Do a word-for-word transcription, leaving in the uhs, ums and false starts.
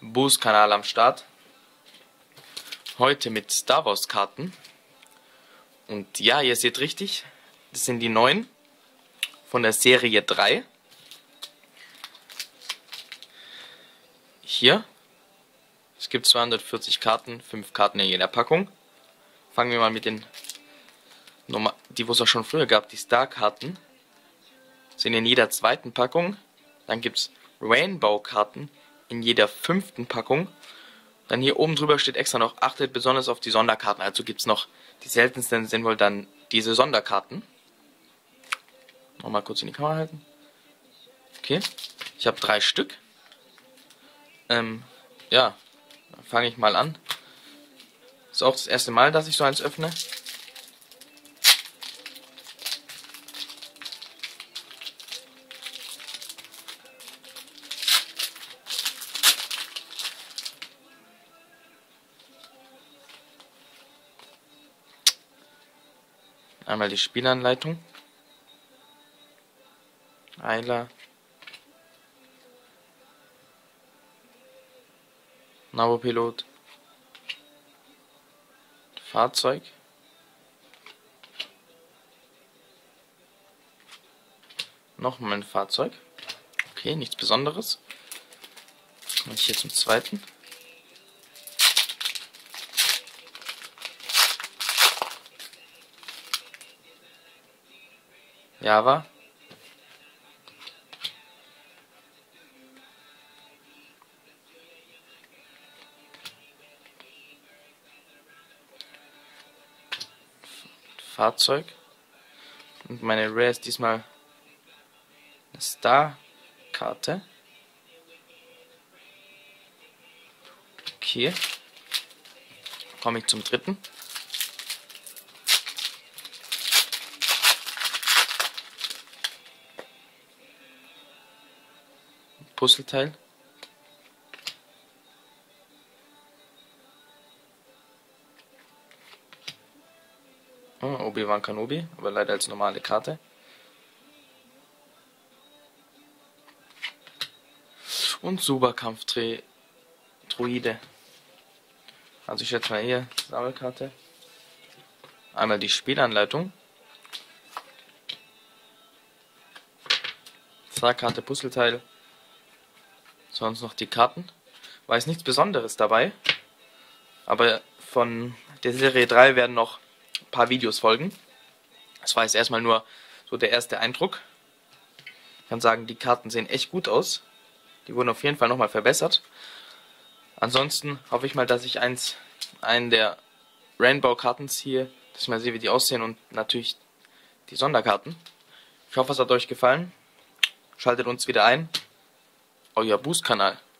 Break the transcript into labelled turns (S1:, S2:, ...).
S1: Boost-Kanal am Start. Heute mit Star Wars Karten. Und ja, ihr seht richtig, das sind die neuen von der Serie drei. Hier. Es gibt zweihundertvierzig Karten, fünf Karten in jeder Packung. Fangen wir mal mit den, die wo es auch schon früher gab, die Star-Karten. Sind in jeder zweiten Packung. Dann gibt es Rainbow-Karten in jeder fünften Packung. Dann hier oben drüber steht extra noch, achtet besonders auf die Sonderkarten. Also gibt es noch, die seltensten sind wohl dann diese Sonderkarten. Nochmal kurz in die Kamera halten. Okay, ich habe drei Stück. Ähm, ja, dann fange ich mal an. Ist auch das erste Mal, dass ich so eins öffne. Einmal die Spielanleitung. Ayla. Nabopilot. Fahrzeug. Nochmal ein Fahrzeug. Okay, nichts Besonderes. Und hier zum zweiten. Java. Fahrzeug. Und meine Rare ist diesmal eine Star-Karte. Okay. Komme ich zum dritten. Puzzleteil. Oh, Obi-Wan Kenobi, aber leider als normale Karte. Und Superkampf-Droide. Also ich schätze mal hier, Sammelkarte. Einmal die Spielanleitung. Star-Karte, Puzzleteil. Sonst noch die Karten. War jetzt nichts Besonderes dabei. Aber von der Serie drei werden noch ein paar Videos folgen. Das war jetzt erstmal nur so der erste Eindruck. Ich kann sagen, die Karten sehen echt gut aus. Die wurden auf jeden Fall nochmal verbessert. Ansonsten hoffe ich mal, dass ich eins, einen der Rainbow-Karten ziehe, dass ich mal sehe, wie die aussehen und natürlich die Sonderkarten. Ich hoffe, es hat euch gefallen. Schaltet uns wieder ein. Euer Boost-Kanal.